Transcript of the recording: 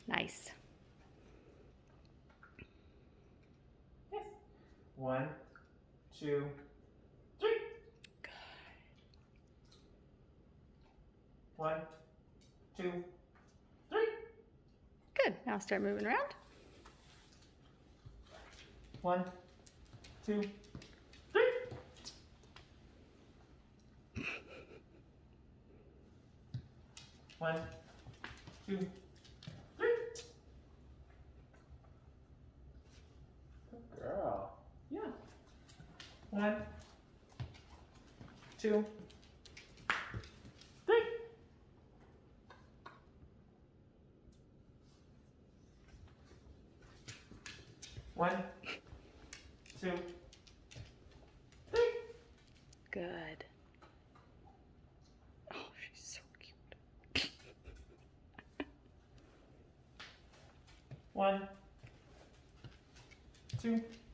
Nice. Yes. 1, 2, 3. Good. 1, 2, 3. Good. Now start moving around. 1, 2, 3. 1, 2, 3. Good girl. Yeah. 1, 2, 3. 1, 2, 3. Good. Oh, she's so cute. 1, 2,